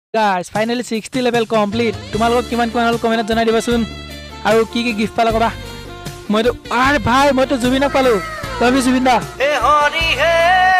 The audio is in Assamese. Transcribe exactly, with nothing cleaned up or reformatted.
guys finally sixty level complete তোমালোক কিমান কিমান হল কমেন্টত জনাই দিবাচোন আৰু কি কি গিফট পালা কবা মইতো আৰে ভাই মইতো জুবিনক পালো লভ ইউ জুবিন দা হে হৰি হে